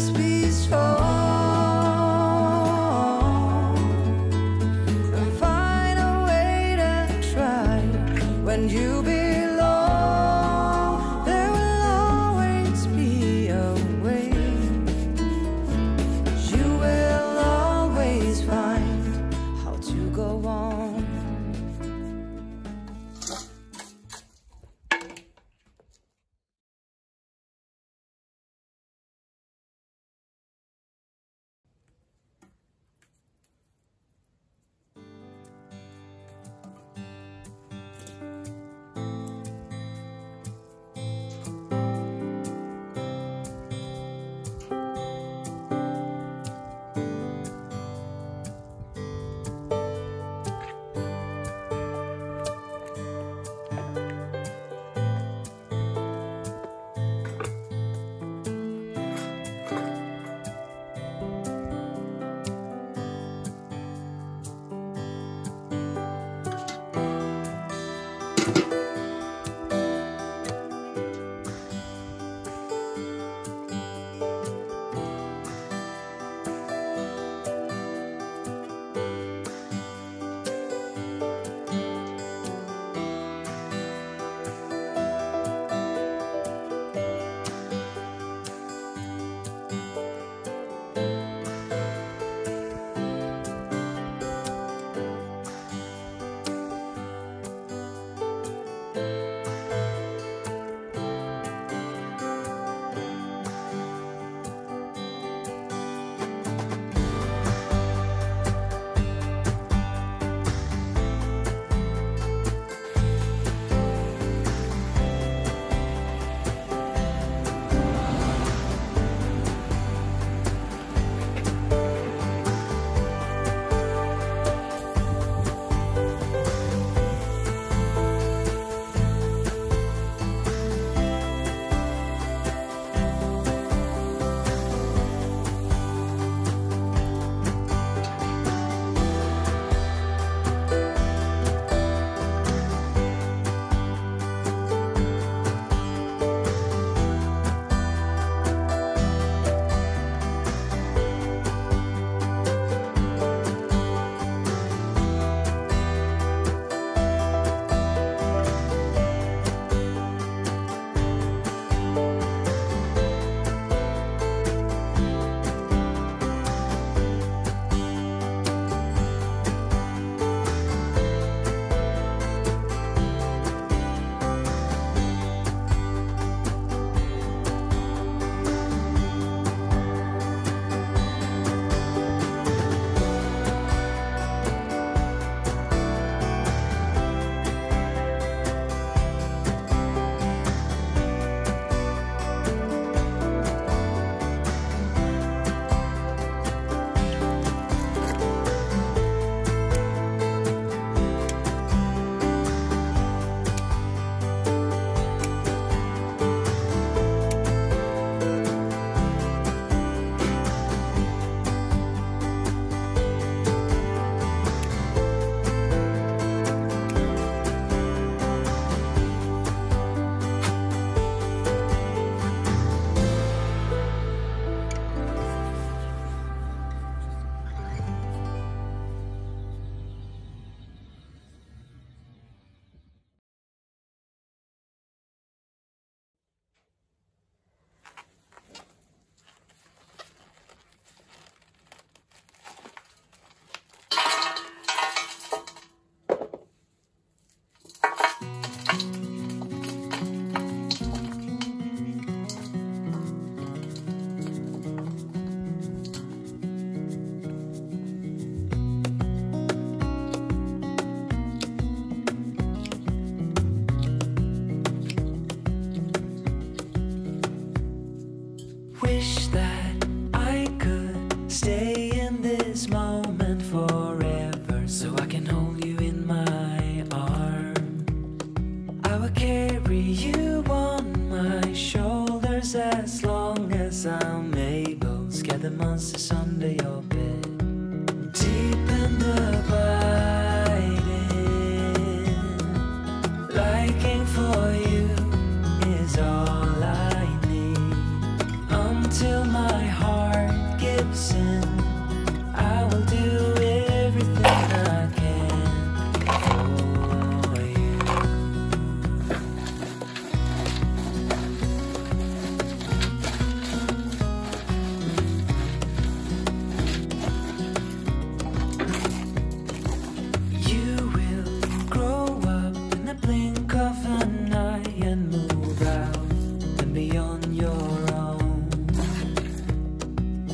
just be strong and find a way to try. When you belong, there will always be a way. You will always find how to go on. the monsters under your bed, deep and abiding. Liking for you is all I need until my heart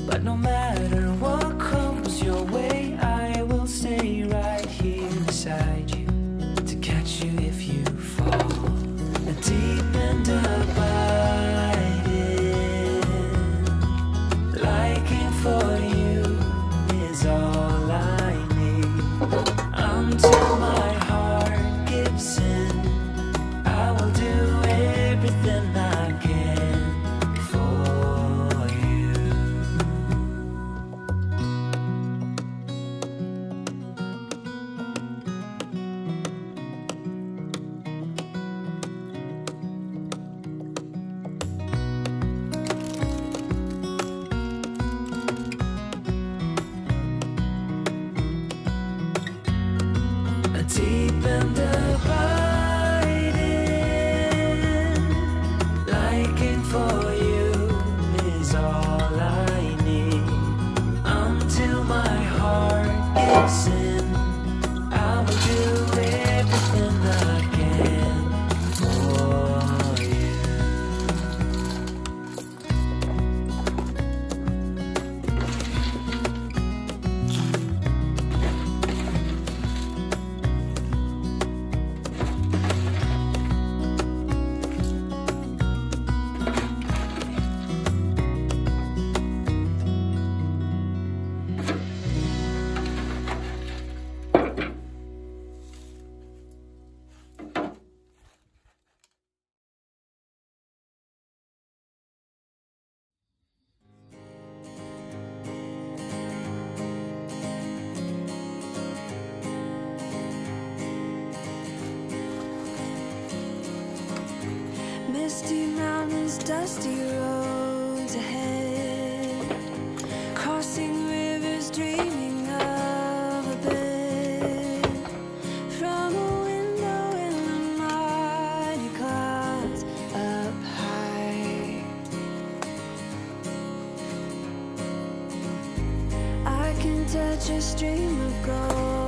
But no matter what comes your way, I will stay right here beside you to catch you if you fall. Deep and abiding, liking for you is all I need. Until my heart gives in, I will do everything I can for you. Deep and abiding, liking for you is all I need. Until my heart gives in, I will do everything I can for you. Misty mountains, dusty roads ahead, crossing rivers, dreaming of a bed. From a window in the mighty clouds up high, I can touch a stream of gold.